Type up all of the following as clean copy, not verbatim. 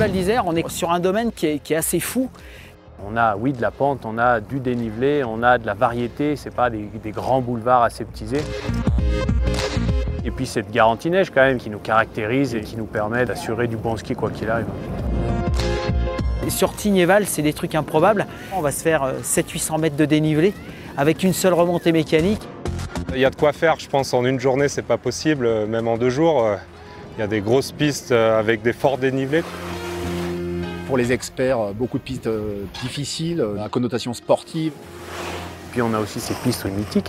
Val d'Isère, on est sur un domaine qui est assez fou. On a, oui, de la pente, on a du dénivelé, on a de la variété, c'est pas des grands boulevards aseptisés. Et puis cette garantie neige quand même qui nous caractérise et qui nous permet d'assurer du bon ski quoi qu'il arrive. Et sur Tignes et Val, c'est des trucs improbables. On va se faire 700-800 mètres de dénivelé avec une seule remontée mécanique. Il y a de quoi faire, je pense, en une journée, c'est pas possible, même en 2 jours. Il y a des grosses pistes avec des forts dénivelés. Pour les experts, beaucoup de pistes difficiles, à connotation sportive. Puis on a aussi ces pistes mythiques.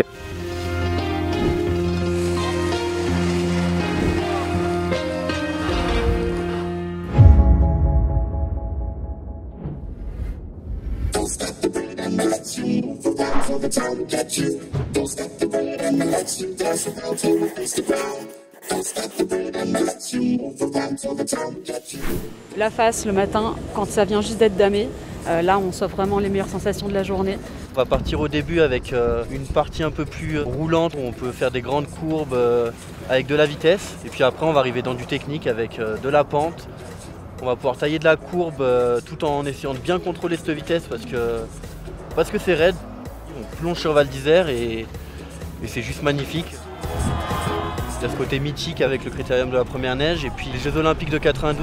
La face le matin, quand ça vient juste d'être damé, là on s'offre vraiment les meilleures sensations de la journée. On va partir au début avec une partie un peu plus roulante où on peut faire des grandes courbes avec de la vitesse. Et puis après on va arriver dans du technique avec de la pente. On va pouvoir tailler de la courbe tout en essayant de bien contrôler cette vitesse parce que c'est raide. On plonge sur Val d'Isère et c'est juste magnifique. Il y a ce côté mythique avec le critérium de la première neige et puis les Jeux Olympiques de 92.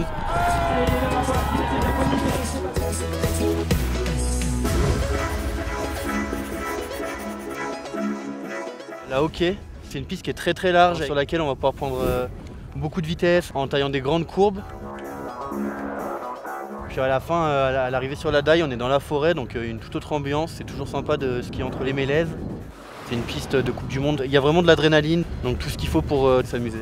La hockey, c'est une piste qui est très large sur laquelle on va pouvoir prendre beaucoup de vitesse en taillant des grandes courbes. Puis à la fin, à l'arrivée sur la daille, on est dans la forêt, donc une toute autre ambiance. C'est toujours sympa de skier entre les mélèzes. C'est une piste de Coupe du Monde. Il y a vraiment de l'adrénaline, donc tout ce qu'il faut pour s'amuser.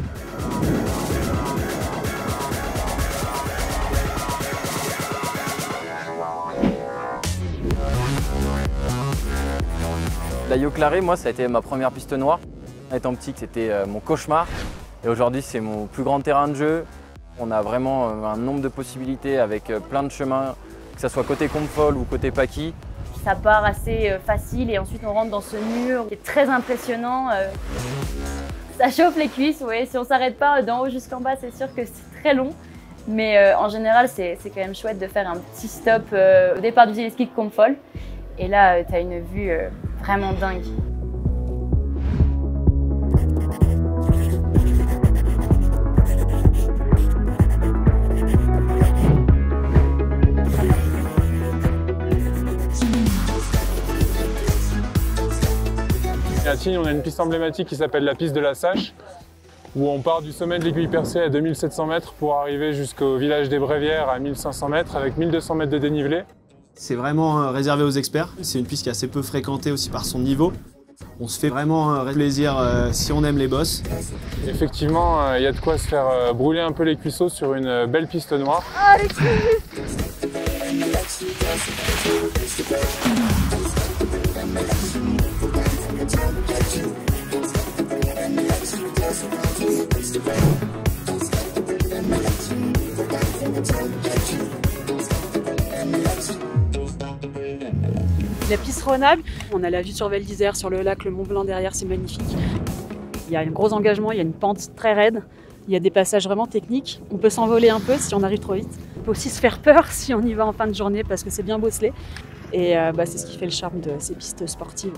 La Yoclaré, moi, ça a été ma première piste noire. Étant petit, c'était mon cauchemar. Et aujourd'hui, c'est mon plus grand terrain de jeu. On a vraiment un nombre de possibilités avec plein de chemins, que ce soit côté Compfol ou côté Paqui. Ça part assez facile et ensuite on rentre dans ce mur qui est très impressionnant. Ça chauffe les cuisses, oui. Si on ne s'arrête pas d'en haut jusqu'en bas, c'est sûr que c'est très long. Mais en général, c'est quand même chouette de faire un petit stop au départ du téléski de Compfol. Et là, tu as une vue vraiment dingue. À Tignes, on a une piste emblématique qui s'appelle la piste de la Sache, où on part du sommet de l'Aiguille Percée à 2700 mètres pour arriver jusqu'au village des Brévières à 1500 mètres avec 1200 mètres de dénivelé. C'est vraiment réservé aux experts. C'est une piste qui est assez peu fréquentée aussi par son niveau. On se fait vraiment plaisir si on aime les bosses. Effectivement, il y a de quoi se faire brûler un peu les cuisseaux sur une belle piste noire. Ah, les cuisses! La piste Rhône-Alpes, on a la vue sur Val d'Isère, sur le lac, le Mont Blanc derrière, c'est magnifique. Il y a un gros engagement, il y a une pente très raide, il y a des passages vraiment techniques. On peut s'envoler un peu si on arrive trop vite. On peut aussi se faire peur si on y va en fin de journée parce que c'est bien bosselé. Et c'est ce qui fait le charme de ces pistes sportives.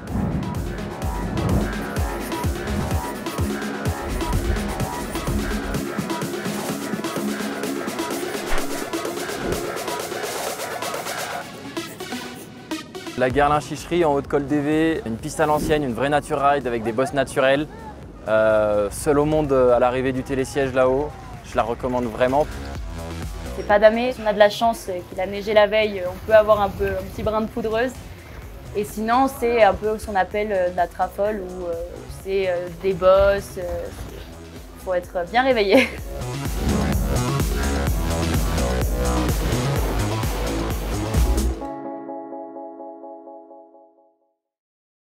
La Guerlain-Chicherie en haut de col d'Évé, une piste à l'ancienne, une vraie nature ride avec des bosses naturelles. Seule au monde à l'arrivée du télésiège là-haut, je la recommande vraiment. C'est pas damé, si on a de la chance qu'il a neigé la veille, on peut avoir un petit brin de poudreuse. Et sinon, c'est un peu ce qu'on appelle de la trafole où c'est des bosses, faut être bien réveillé.